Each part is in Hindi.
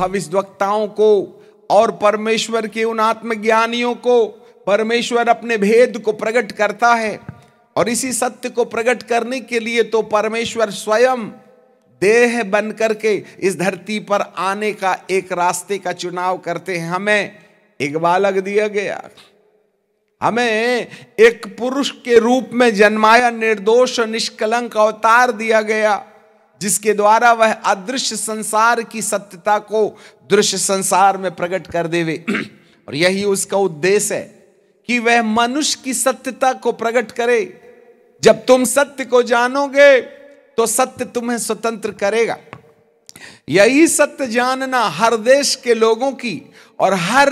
भविष्यवक्ताओं को और परमेश्वर के उन आत्मज्ञानियों को परमेश्वर अपने भेद को प्रकट करता है। और इसी सत्य को प्रकट करने के लिए तो परमेश्वर स्वयं देह बन करके इस धरती पर आने का एक रास्ते का चुनाव करते हैं। हमें एक बालक दिया गया, हमें एक पुरुष के रूप में जन्माया, निर्दोष और निष्कलंक अवतार दिया गया, जिसके द्वारा वह अदृश्य संसार की सत्यता को दृश्य संसार में प्रकट कर देवे। और यही उसका उद्देश्य है कि वह मनुष्य की सत्यता को प्रकट करे। जब तुम सत्य को जानोगे तो सत्य तुम्हें स्वतंत्र करेगा। यही सत्य जानना हर देश के लोगों की और हर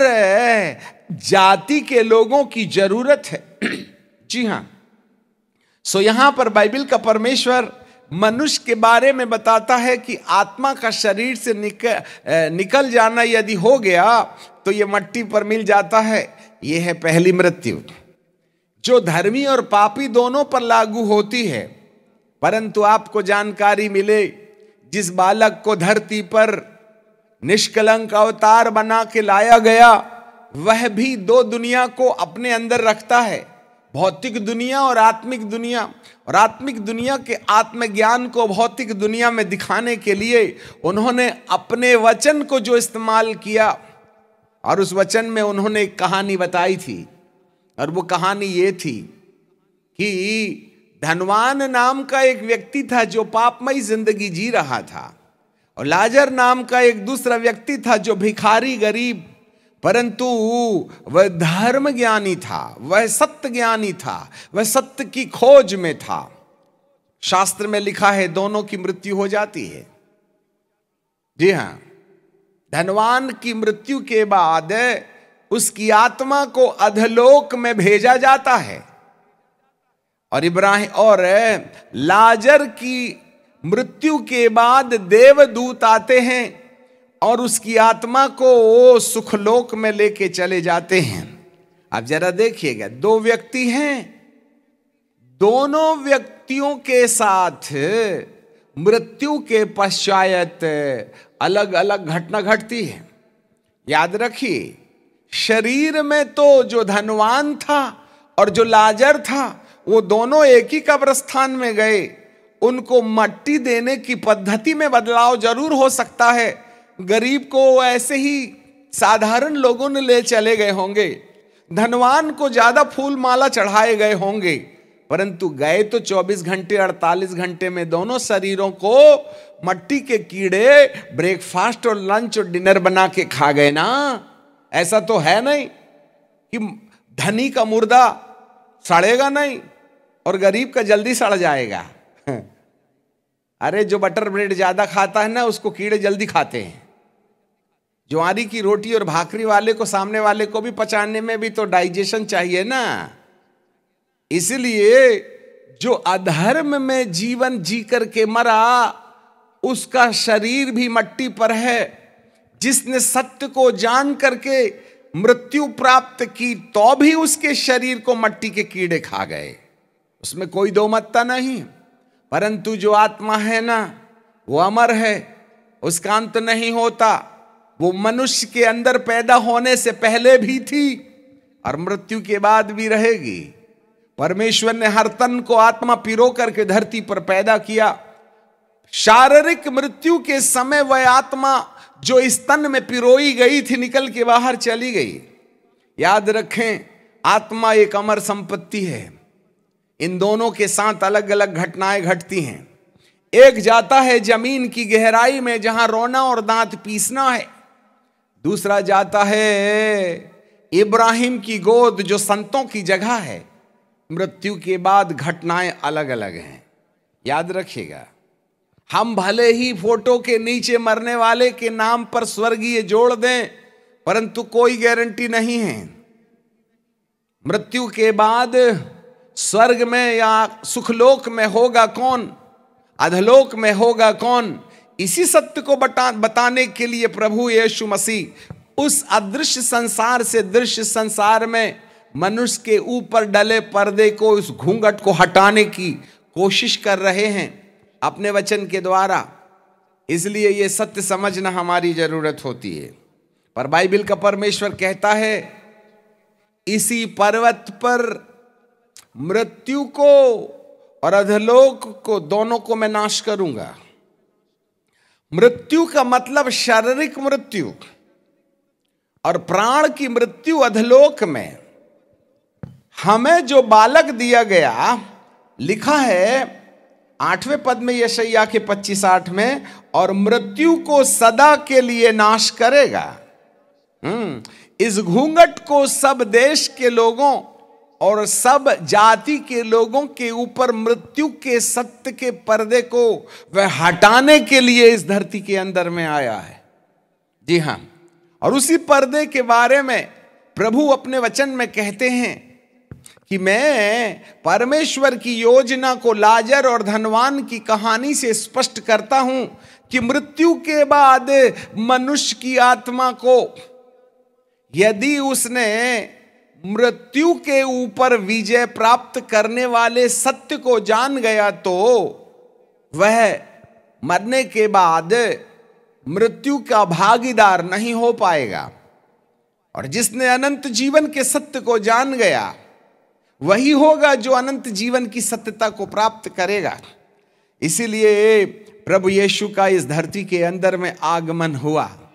जाति के लोगों की जरूरत है। जी हां, सो यहां पर बाइबल का परमेश्वर मनुष्य के बारे में बताता है कि आत्मा का शरीर से निकल जाना यदि हो गया तो यह मट्टी पर मिल जाता है। यह है पहली मृत्यु, जो धर्मी और पापी दोनों पर लागू होती है। परंतु आपको जानकारी मिले, जिस बालक को धरती पर निष्कलंक अवतार बना के लाया गया, वह भी दो दुनिया को अपने अंदर रखता है, भौतिक दुनिया और आत्मिक दुनिया। और आत्मिक दुनिया के आत्मज्ञान को भौतिक दुनिया में दिखाने के लिए उन्होंने अपने वचन को जो इस्तेमाल किया, और उस वचन में उन्होंने एक कहानी बताई थी। और वो कहानी ये थी कि धनवान नाम का एक व्यक्ति था जो पापमयी जिंदगी जी रहा था, और लाजर नाम का एक दूसरा व्यक्ति था जो भिखारी गरीब, परंतु वह धर्म ज्ञानी था, वह सत्य ज्ञानी था, वह सत्य की खोज में था। शास्त्र में लिखा है दोनों की मृत्यु हो जाती है। जी हां, धनवान की मृत्यु के बाद उसकी आत्मा को अधलोक में भेजा जाता है, और इब्राहिम और लाजर की मृत्यु के बाद देवदूत आते हैं और उसकी आत्मा को सुखलोक में लेके चले जाते हैं। अब जरा देखिएगा, दो व्यक्ति हैं, दोनों व्यक्तियों के साथ मृत्यु के पश्चात अलग अलग घटना घटती है। याद रखिए, शरीर में तो जो धनवान था और जो लाजर था, वो दोनों एक ही कब्रिस्तान में गए। उनको मट्टी देने की पद्धति में बदलाव जरूर हो सकता है। गरीब को ऐसे ही साधारण लोगों ने ले चले गए होंगे, धनवान को ज्यादा फूल माला चढ़ाए गए होंगे, परंतु गए तो 24 घंटे 48 घंटे में दोनों शरीरों को मट्टी के कीड़े ब्रेकफास्ट और लंच और डिनर बना के खा गए ना। ऐसा तो है नहीं कि धनी का मुर्दा सड़ेगा नहीं और गरीब का जल्दी सड़ जाएगा। अरे जो बटर ब्रेड ज्यादा खाता है ना, उसको कीड़े जल्दी खाते हैं। ज्वारी की रोटी और भाकरी वाले को, सामने वाले को भी पचाने में भी तो डाइजेशन चाहिए ना। इसलिए जो अधर्म में जीवन जी करके मरा, उसका शरीर भी मट्टी पर है। जिसने सत्य को जान करके मृत्यु प्राप्त की, तो भी उसके शरीर को मट्टी के कीड़े खा गए, उसमें कोई दो मत्ता नहीं। परंतु जो आत्मा है ना, वो अमर है, उसका अंत नहीं होता। वो मनुष्य के अंदर पैदा होने से पहले भी थी और मृत्यु के बाद भी रहेगी। परमेश्वर ने हर तन को आत्मा पिरो करके धरती पर पैदा किया। शारीरिक मृत्यु के समय वह आत्मा जो इस तन में पिरोई गई थी, निकल के बाहर चली गई। याद रखें, आत्मा एक अमर संपत्ति है। इन दोनों के साथ अलग अलग घटनाएं घटती हैं। एक जाता है जमीन की गहराई में, जहां रोना और दांत पीसना है। दूसरा जाता है इब्राहिम की गोद, जो संतों की जगह है। मृत्यु के बाद घटनाएं अलग अलग हैं। याद रखिएगा, हम भले ही फोटो के नीचे मरने वाले के नाम पर स्वर्गीय जोड़ दें, परंतु कोई गारंटी नहीं है। मृत्यु के बाद स्वर्ग में या सुखलोक में होगा कौन, अधलोक में होगा कौन, इसी सत्य को बताने के लिए प्रभु यीशु मसीह उस अदृश्य संसार से दृश्य संसार में मनुष्य के ऊपर डले पर्दे को, उस घूंघट को हटाने की कोशिश कर रहे हैं अपने वचन के द्वारा। इसलिए ये सत्य समझना हमारी जरूरत होती है। पर बाइबल का परमेश्वर कहता है इसी पर्वत पर मृत्यु को और अधोलोक को दोनों को मैं नाश करूंगा। मृत्यु का मतलब शारीरिक मृत्यु और प्राण की मृत्यु अधोलोक में। हमें जो बालक दिया गया, लिखा है 8वें पद में यशायाह के 25:8 में, और मृत्यु को सदा के लिए नाश करेगा। इस घूंघट को सब देश के लोगों और सब जाति के लोगों के ऊपर मृत्यु के सत्य के पर्दे को वह हटाने के लिए इस धरती के अंदर में आया है। जी हां, और उसी पर्दे के बारे में प्रभु अपने वचन में कहते हैं कि मैं परमेश्वर की योजना को लाजर और धनवान की कहानी से स्पष्ट करता हूं कि मृत्यु के बाद मनुष्य की आत्मा को यदि उसने मृत्यु के ऊपर विजय प्राप्त करने वाले सत्य को जान गया तो वह मरने के बाद मृत्यु का भागीदार नहीं हो पाएगा। और जिसने अनंत जीवन के सत्य को जान गया वही होगा जो अनंत जीवन की सत्यता को प्राप्त करेगा। इसीलिए प्रभु यीशु का इस धरती के अंदर में आगमन हुआ।